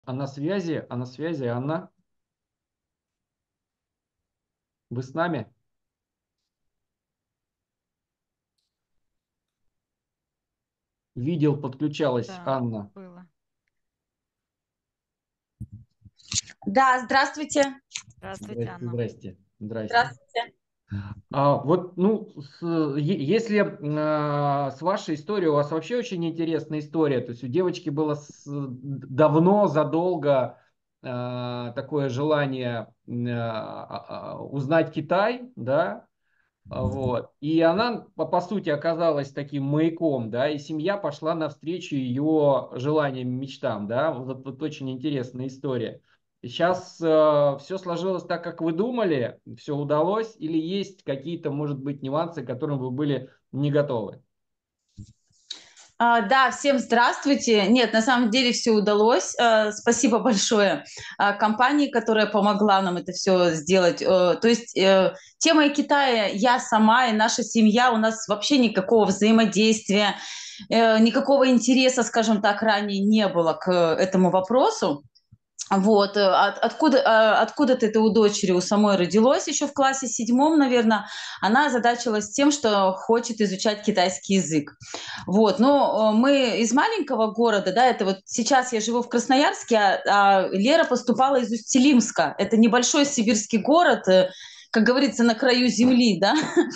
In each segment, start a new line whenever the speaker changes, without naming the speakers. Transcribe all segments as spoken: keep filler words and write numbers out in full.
А на связи, а на связи Анна, вы с нами? Видел, подключалась
Да,
Анна.
было.
Да, здравствуйте.
Здравствуйте,
Здрасте,
Анна.
здрасте, здрасте.
Здравствуйте.
А, вот, ну, с- е- если а, с вашей историей, у вас вообще очень интересная история. То есть у девочки было с- давно, задолго а, такое желание м, а, а, узнать Китай, да, А, вот. И она, по, по сути, оказалась таким маяком, да, и семья пошла навстречу ее желаниям, мечтам, да. Вот, вот очень интересная история. Сейчас все сложилось так, как вы думали, все удалось, или есть какие-то, может быть, нюансы, к которым вы были не готовы?
А, да, всем здравствуйте. Нет, на самом деле все удалось. А, спасибо большое а, компании, которая помогла нам это все сделать. Э, То есть э, тема Китая, я сама и наша семья, у нас вообще никакого взаимодействия, э, никакого интереса, скажем так, ранее не было к этому вопросу. Вот, э, от- откуда, э, откуда-то это у дочери, у самой родилось еще в классе седьмом, наверное. Она озадачилась тем, что хочет изучать китайский язык. Вот, но э, мы из маленького города, да, это вот сейчас я живу в Красноярске, а, а Лера поступала из Усть-Илимска. Это небольшой сибирский город, э, как говорится, на краю земли, да.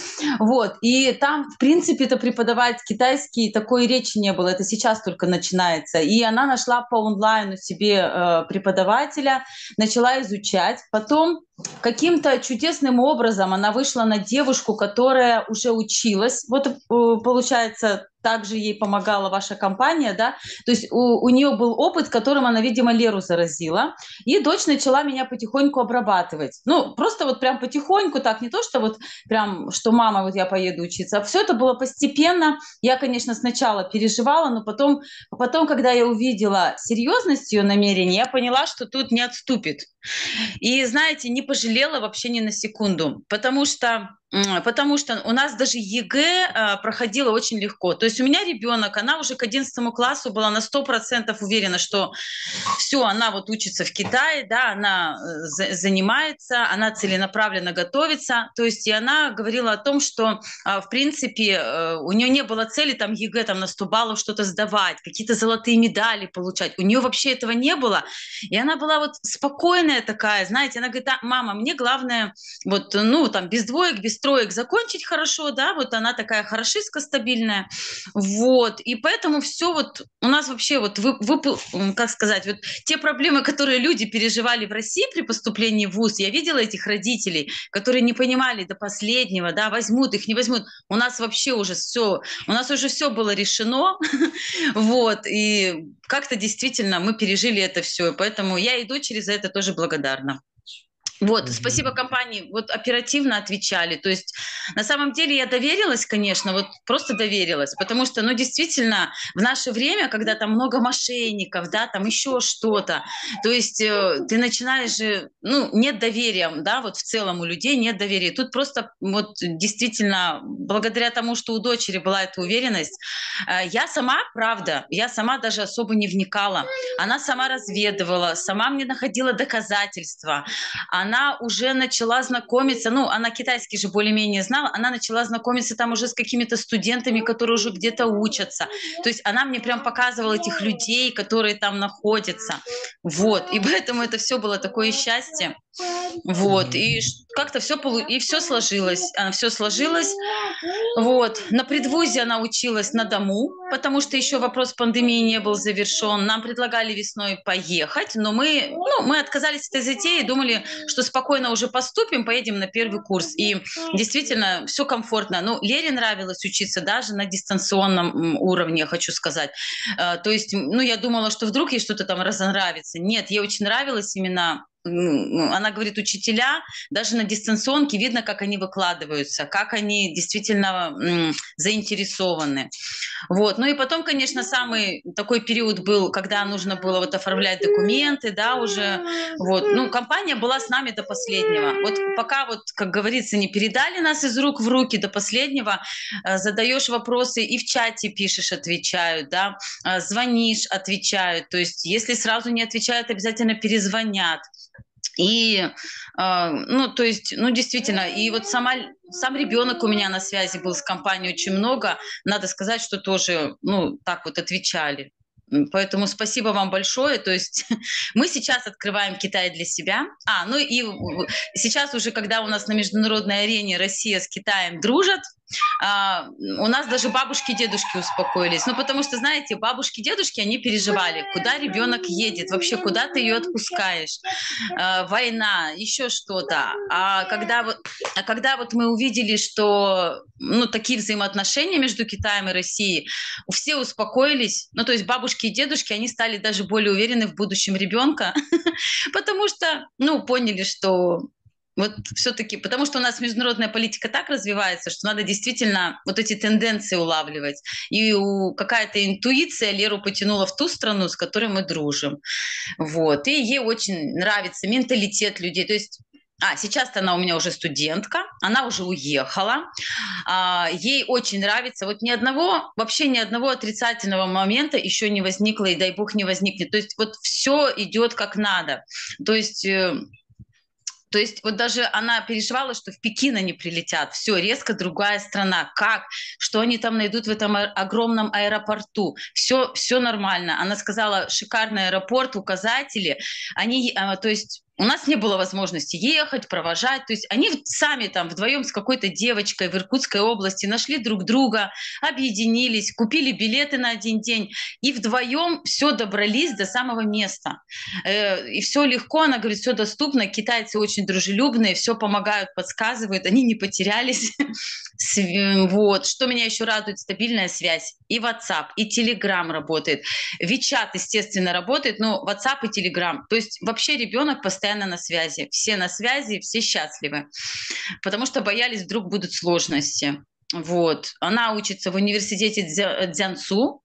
Вот, и там, в принципе, это преподавать китайский такой речи не было, это сейчас только начинается. И она нашла по онлайну себе э, преподавателя, начала изучать. Потом каким-то чудесным образом она вышла на девушку, которая уже училась. Вот, э, получается, также ей помогала ваша компания, да, то есть у, у нее был опыт, которым она, видимо, Леру заразила, и дочь начала меня потихоньку обрабатывать, ну, просто вот прям потихоньку, так, не то, что вот прям, что мама, вот я поеду учиться. Все это было постепенно. Я, конечно, сначала переживала, но потом, потом, когда я увидела серьезность ее намерений, я поняла, что тут не отступит. И, знаете, не пожалела вообще ни на секунду, потому что Потому что у нас даже ЕГЭ а, проходило очень легко. То есть у меня ребенок, она уже к одиннадцатому классу была на сто процентов уверена, что все, она вот учится в Китае, да, она э, за- занимается, она целенаправленно готовится. То есть и она говорила о том, что, а, в принципе, э, у нее не было цели там ЕГЭ там на сто баллов что-то сдавать, какие-то золотые медали получать. У нее вообще этого не было. И она была вот спокойная такая, знаете, она говорит: «А, мама, мне главное вот, ну, там, без двоек, без троек закончить хорошо, да, вот она такая хорошистка стабильная, вот, и поэтому все вот у нас вообще вот, вы, вы, как сказать, вот те проблемы, которые люди переживали в России при поступлении в ВУЗ, я видела этих родителей, которые не понимали до последнего, да, возьмут их, не возьмут, у нас вообще уже все, у нас уже все было решено, вот, и как-то действительно мы пережили это все, поэтому я и дочери за это тоже благодарна. Вот, спасибо
Мгм.
компании, вот оперативно отвечали. То есть на самом деле я доверилась, конечно, вот просто доверилась, потому что, ну, действительно, в наше время, когда там много мошенников, да, там еще что-то, то есть э, ты начинаешь же, ну, нет доверия, да, вот в целом у людей нет доверия. Тут просто вот действительно, благодаря тому, что у дочери была эта уверенность, э, я сама, правда, я сама даже особо не вникала. Она сама разведывала, сама мне находила доказательства, она уже начала знакомиться, ну, она китайский же более-менее знала, она начала знакомиться там уже с какими-то студентами, которые уже где-то учатся. То есть она мне прям показывала этих людей, которые там находятся. Вот, и поэтому это все было такое счастье. Вот,
Мгм.
и как-то все полу... и все сложилось. Она все сложилось. Вот. На предвузе она училась на дому, потому что еще вопрос пандемии не был завершен. Нам предлагали весной поехать, но мы, ну, мы отказались от этой затеи, думали, что спокойно уже поступим, поедем на первый курс. И действительно, все комфортно. Ну, Лере нравилось учиться даже на дистанционном уровне, я хочу сказать. Э, То есть, ну, я думала, что вдруг ей что-то там разонравится. Нет, ей очень нравилось именно ну, она говорит, учителя даже на дистанционке видно, как они выкладываются, как они действительно м, заинтересованы. Вот. Ну и потом, конечно, самый такой период был, когда нужно было вот оформлять документы, да, уже. Вот. Ну, компания была с нами до последнего. Вот пока вот, как говорится, не передали нас из рук в руки до последнего, э, задаешь вопросы и в чате пишешь, отвечают, да, э, звонишь, отвечают. То есть, если сразу не отвечают, обязательно перезвонят. И, э, ну, то есть, ну, действительно, и вот сама, сам ребенок у меня на связи был с компанией очень много. Надо сказать, что тоже, ну, так вот отвечали. Поэтому спасибо вам большое. То есть мы сейчас открываем Китай для себя. А, ну и сейчас уже, когда у нас на международной арене Россия с Китаем дружат, а, у нас даже бабушки и дедушки успокоились. Ну, потому что, знаете, бабушки и дедушки, они переживали, куда ребенок едет, вообще, куда ты ее отпускаешь, а, война, еще что-то. А когда вот, а когда вот мы увидели, что, ну, такие взаимоотношения между Китаем и Россией, все успокоились. Ну, то есть бабушки и дедушки, они стали даже более уверены в будущем ребенка, потому что, ну, поняли, что вот все-таки, потому что у нас международная политика так развивается, что надо действительно вот эти тенденции улавливать. И у, какая-то интуиция Леру потянула в ту страну, с которой мы дружим. Вот. И ей очень нравится менталитет людей. То есть а, сейчас-то она у меня уже студентка, она уже уехала, а, ей очень нравится, вот ни одного, вообще ни одного отрицательного момента еще не возникло, и дай бог не возникнет. То есть вот все идет как надо. То есть... Э, То есть вот даже она переживала, что в Пекин они прилетят. Все, резко другая страна. Как? Что они там найдут в этом огромном аэропорту? Все, все нормально. Она сказала, шикарный аэропорт, указатели. Они, то есть у нас не было возможности ехать, провожать. То есть они сами там вдвоем с какой-то девочкой в Иркутской области нашли друг друга, объединились, купили билеты на один день и вдвоем все добрались до самого места. И все легко, она говорит, все доступно. Китайцы очень дружелюбные, все помогают, подсказывают, они не потерялись. Вот. Что меня еще радует, стабильная связь. И WhatsApp, и Telegram работает. WeChat, естественно, работает, но WhatsApp и Telegram. То есть вообще ребенок постоянно на связи. Все на связи, все счастливы. Потому что боялись, вдруг будут сложности. Вот. Она учится в университете Цзянцу.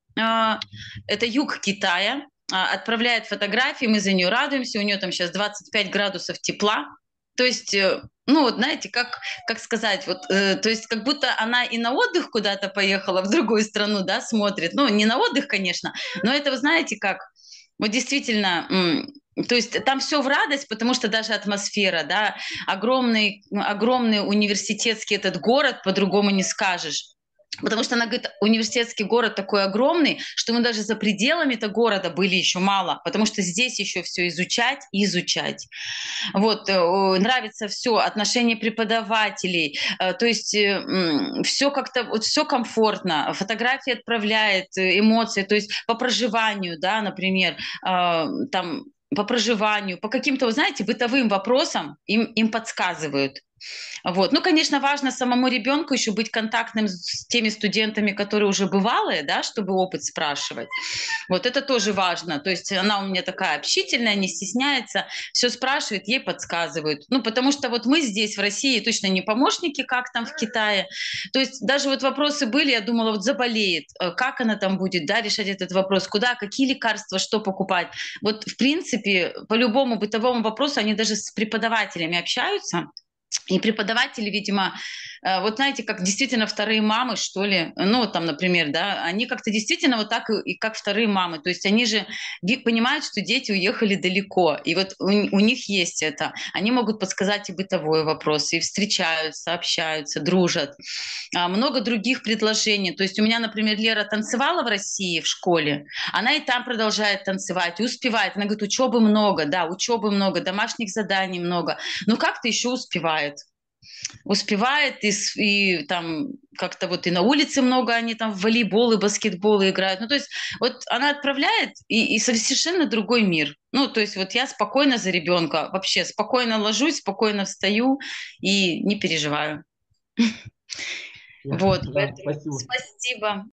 Это юг Китая. Отправляет фотографии, мы за нее радуемся. У нее там сейчас двадцать пять градусов тепла. То есть, ну вот знаете, как, как сказать, вот, э, то есть как будто она и на отдых куда-то поехала, в другую страну, да, смотрит. Ну, не на отдых, конечно, но это, вы знаете, как, вот действительно, м- то есть там все в радость, потому что даже атмосфера, да, огромный, огромный университетский этот город, по-другому не скажешь. Потому что она говорит, университетский город такой огромный, что мы даже за пределами этого города были еще мало, потому что здесь еще все изучать и изучать. Вот, нравится все, отношения преподавателей, то есть все как-то, вот все комфортно, фотографии отправляет, эмоции, то есть по проживанию, да, например, там, по проживанию, по каким-то, вы знаете, бытовым вопросам им, им подсказывают. Вот. Ну, конечно, важно самому ребенку еще быть контактным с теми студентами, которые уже бывалые, да, чтобы опыт спрашивать. Вот это тоже важно. То есть она у меня такая общительная, не стесняется, все спрашивает, ей подсказывают. Ну, потому что вот мы здесь, в России, точно не помощники, как там в Китае. То есть даже вот вопросы были, я думала, вот заболеет, как она там будет, да, решать этот вопрос, куда, какие лекарства, что покупать. Вот, в принципе, по любому бытовому вопросу они даже с преподавателями общаются. И преподаватели, видимо, вот знаете, как действительно вторые мамы, что ли, ну, там, например, да, они как-то действительно вот так и, и как вторые мамы, то есть они же понимают, что дети уехали далеко, и вот у, у них есть это, они могут подсказать и бытовой вопрос, и встречаются, общаются, дружат. А, много других предложений, то есть у меня, например, Лера танцевала в России в школе, она и там продолжает танцевать, и успевает, она говорит, учебы много, да, учебы много, домашних заданий много, но как-то еще успевает. Успевает и, и там как-то вот и на улице много они там в волейбол и баскетбол играют. Ну, то есть вот она отправляет и, и совершенно другой мир. Ну, то есть вот я спокойно за ребенка, вообще спокойно ложусь, спокойно встаю и не переживаю. Вот,
Да,
поэтому
спасибо.
спасибо.